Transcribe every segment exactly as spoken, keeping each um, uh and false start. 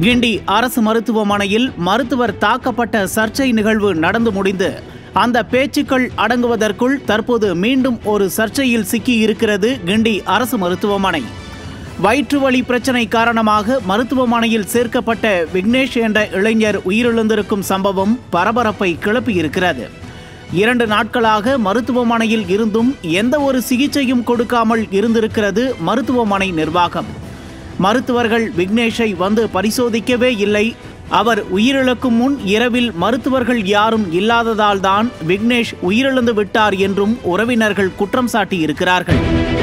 கிண்டி அரசு மருத்துவமனையில் மருத்துவர் தாக்கப்பட்ட சர்ச்சை நிகழ்வு நடந்து முடிந்து அந்த பேச்சுக்கள் அடங்குவதற்குள் தற்போது மீண்டும் ஒரு சர்ச்சையில் சிக்கி இருக்கிறது கிண்டி அரசு மருத்துவமனை. வயிற்று வலி பிரச்சனை காரணமாக மருத்துவமனையில் சேர்க்கப்பட்ட விக்னேஷ் என்ற இளைஞர் உயிரிழந்திருக்கும் சம்பவம் பரபரப்பை கிளப்பியிருக்கிறது. இரண்டு நாட்களாக மருத்துவமனையில் இருந்தும் எந்த ஒரு சிகிச்சையும் கொடுக்காமல் இருந்திருக்கிறது மருத்துவமனை நிர்வாகம். மருத்துவர்கள் விக்னேஷை வந்து பரிசோதிக்கவே இல்லை. அவர் உயிரிழக்கும் முன் இரவில் மருத்துவர்கள் யாரும் இல்லாததால் தான் விக்னேஷ் உயிரிழந்து விட்டார் என்றும் உறவினர்கள் குற்றம் சாட்டியிருக்கிறார்கள்.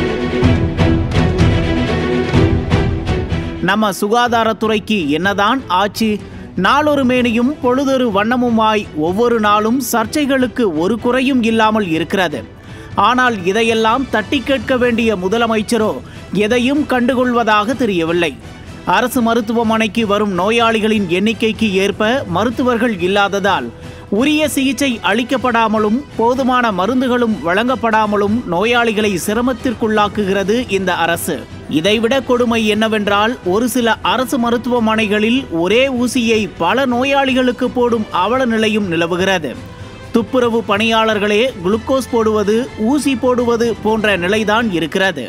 நம்ம சுகாதாரத்துறைக்கு என்னதான் ஆச்சு? நாளொரு மேனியும் பொழுதொரு வண்ணமுமாய் ஒவ்வொரு நாளும் சர்ச்சைகளுக்கு ஒரு குறையும் இல்லாமல் இருக்கிறது. ஆனால் இதையெல்லாம் தட்டி கேட்க வேண்டிய முதலமைச்சரோ எதையும் கண்டுகொள்வதாக தெரியவில்லை. அரசு மருத்துவமனைக்கு வரும் நோயாளிகளின் எண்ணிக்கைக்கு ஏற்ப மருத்துவர்கள் இல்லாததால் உரிய சிகிச்சை அளிக்கப்படாமலும் போதுமான மருந்துகளும் வழங்கப்படாமலும் நோயாளிகளை சிரமத்திற்குள்ளாக்குகிறது இந்த அரசு. இதைவிட கொடுமை என்னவென்றால், ஒரு சில அரசு மருத்துவமனைகளில் ஒரே ஊசியை பல நோயாளிகளுக்கு போடும் அவல நிலையும் நிலவுகிறது. துப்புரவு பணியாளர்களே குளுக்கோஸ் போடுவது, ஊசி போடுவது போன்ற நிலைதான் இருக்கிறது.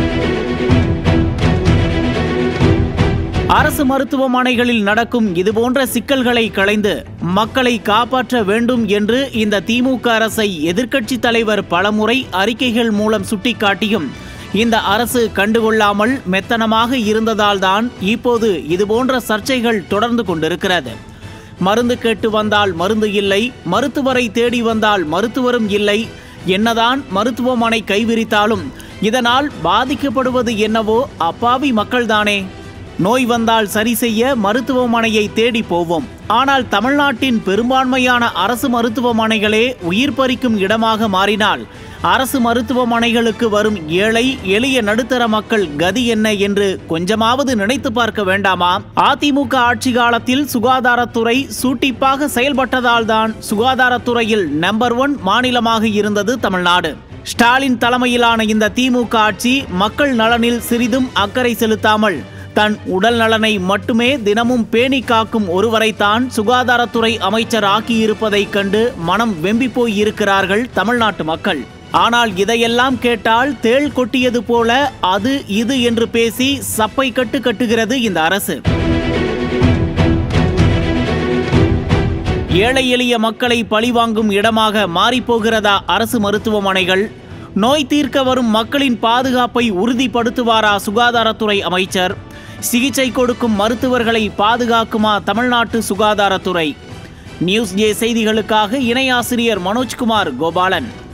அரசு மருத்துவமனைகளில் நடக்கும் இதுபோன்ற சிக்கல்களை களைந்து மக்களை காப்பாற்ற வேண்டும் என்று இந்த திமுக அரசை எதிர்க்கட்சி தலைவர் பலமுறை அறிக்கைகள் மூலம் சுட்டிக்காட்டியும் இந்த அரசு கண்டுகொள்ளாமல் மெத்தனமாக இருந்ததால்தான் இப்போது இதுபோன்ற சர்ச்சைகள் தொடர்ந்து கொண்டிருக்கிறது. மருந்து கேட்டு வந்தால் மருந்து இல்லை, மருத்துவரை தேடி வந்தால் மருத்துவரும் இல்லை. என்னதான் மருத்துவமனை கைவிரித்தாலும் இதனால் பாதிக்கப்படுவது என்னவோ அப்பாவி மக்கள்தானே. நோய் வந்தால் சரி செய்ய மருத்துவமனையை தேடி போவோம். ஆனால் தமிழ்நாட்டின் பெரும்பான்மையான அரசு மருத்துவமனைகளே உயிர் பறிக்கும் இடமாக மாறினால் அரசு மருத்துவமனைகளுக்கு வரும் ஏழை எளிய நடுத்தர மக்கள் கதி என்ன என்று கொஞ்சமாவது நினைத்து பார்க்க வேண்டாமா? அதிமுக ஆட்சி காலத்தில் சுகாதாரத்துறை சூட்டிப்பாக செயல்பட்டதால் தான் சுகாதாரத்துறையில் நம்பர் ஒன் மாநிலமாக இருந்தது தமிழ்நாடு. ஸ்டாலின் தலைமையிலான இந்த திமுக ஆட்சி மக்கள் நலனில் சிறிதும் அக்கறை செலுத்தாமல் தன் உடல் நலனை மட்டுமே தினமும் பேணி காக்கும் ஒருவரைத்தான் சுகாதாரத்துறை அமைச்சர் ஆக்கியிருப்பதைக் கண்டு மனம் வெம்பி போய் இருக்கிறார்கள் தமிழ்நாட்டு மக்கள். ஆனால் இதையெல்லாம் கேட்டால் தேள் கொட்டியது போல அது இது என்று பேசி சப்பை கட்டு கட்டுகிறது இந்த அரசு. ஏழை எளிய மக்களை பழிவாங்கும் இடமாக மாறிப்போகிறதா அரசு மருத்துவமனைகள்? நோய் தீர்க்க வரும் மக்களின் பாதுகாப்பை உறுதிப்படுத்துவாரா சுகாதாரத்துறை அமைச்சர்? சிகிச்சை கொடுக்கும் மருத்துவர்களை பாதுகாக்குமா தமிழ்நாட்டு சுகாதாரத்துறை? நியூஸ் ஜே செய்திகளுக்காக இணை ஆசிரியர் மனோஜ்குமார் கோபாலன்.